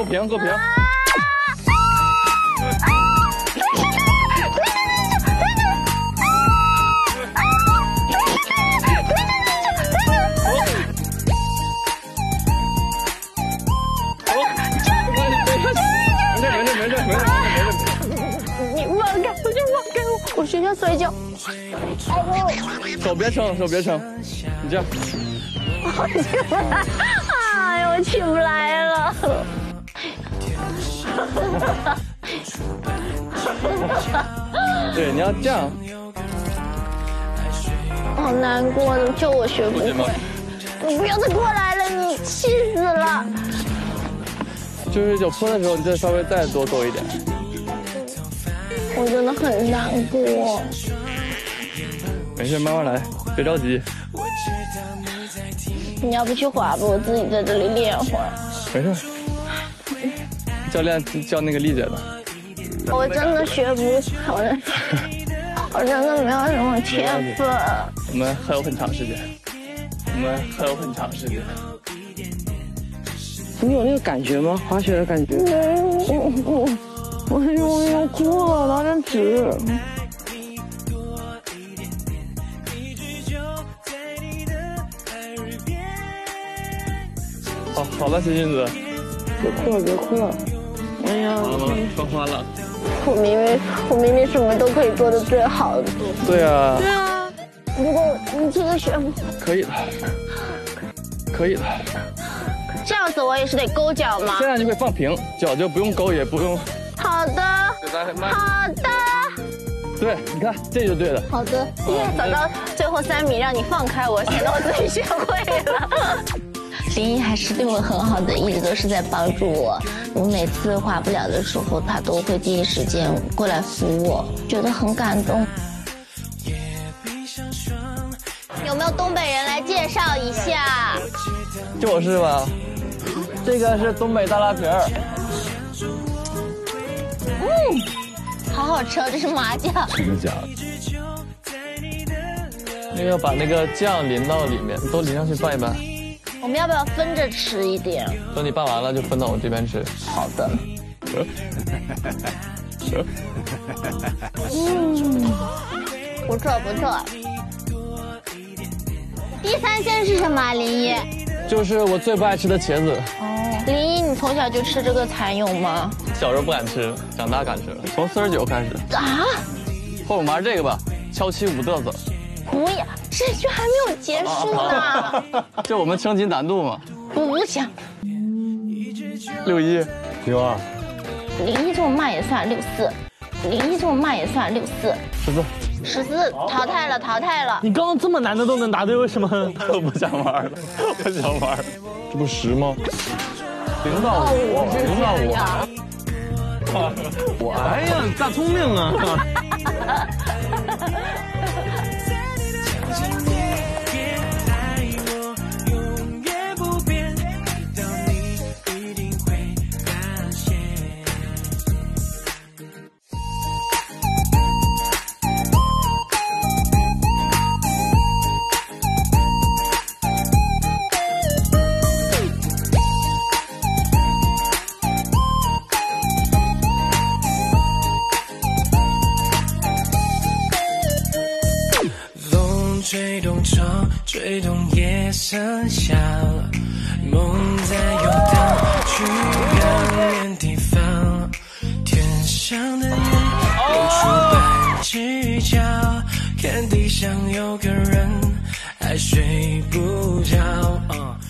够平，够平。 你放开，我就放开我，我学校摔跤。 手别撑，手别撑，你这样。 我起不来，哎呀，我起不来了。 对，你要这样。 好难过，就我学不会。你不要再过来了，你气死了。 就是有坡的时候，你再稍微再多一点。 我真的很难过。 没事，慢慢来，别着急。 你要不去滑吧，我自己在这里练会儿。 没事，教练教那个丽姐的。 我真的学不会，我真的没有什么天分。 我们还有很长时间， 你有那个感觉吗？滑雪的感觉？我用哭了，拿张纸。 好了，新君子。 别哭了。哎呀， 好了吗？放花了。 我明明什么都可以做的最好的。 对啊。 对啊。如果你这个学不可以的，可以的。 这样子我也是得勾脚吗？ 这样就可以放平，脚就不用勾，也不用。 好的。好的。 对，你看这就对了。 好的。走到最后3米，让你放开我，显得我自己学会了。林一还是对我很好的，一直都是在帮助我。我每次滑不了的时候，他都会第一时间过来扶我，觉得很感动。有没有东北人来介绍一下？ 就是吧，这个是东北大拉皮儿。 好好吃哦，这是麻酱。 真的假的？那个把那个酱淋到里面，都淋上去拌一拌。 我们要不要分着吃一点？ 等你拌完了就分到我这边吃。 好的。不错不错。第3件是什么？林一？ 就是我最不爱吃的茄子。 哦，林一，你从小就吃这个蚕蛹吗？ 小时候不敢吃，长大敢吃了。从49开始。 啊？ 后面玩这个吧，敲七舞嘚瑟。 不要，这局还没有结束呢。 就我们升级难度嘛。 不想。 61、 62。 林一这么慢也算64，林一这么慢也算64。14淘汰了，淘汰了。 你刚刚这么难的都能答对，为什么？ 我不想玩了，不想玩了。这不10吗？0到5，0到5。 我哎呀，大聪明啊！ 吹动窗，吹动夜色下，梦在游荡，去远远地方。天上的月露出白指甲，看地上有个人还睡不着。